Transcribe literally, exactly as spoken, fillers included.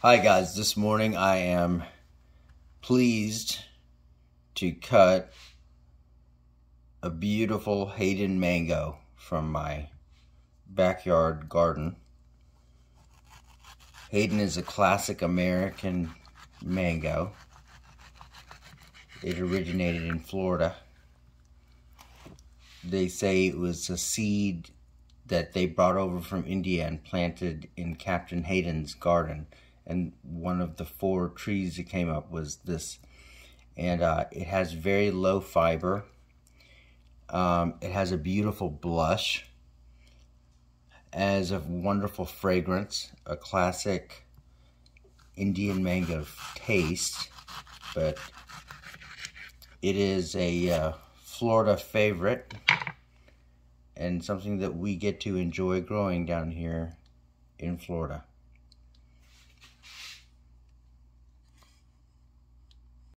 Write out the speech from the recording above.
Hi guys, this morning I am pleased to cut a beautiful Haden Mango from my backyard garden. Haden is a classic American mango. It originated in Florida. They say it was a seed that they brought over from India and planted in Captain Haden's garden. And one of the four trees that came up was this. And uh, it has very low fiber. Um, it has a beautiful blush. Has a wonderful fragrance. A classic Indian mango taste. But it is a uh, Florida favorite. And something that we get to enjoy growing down here in Florida.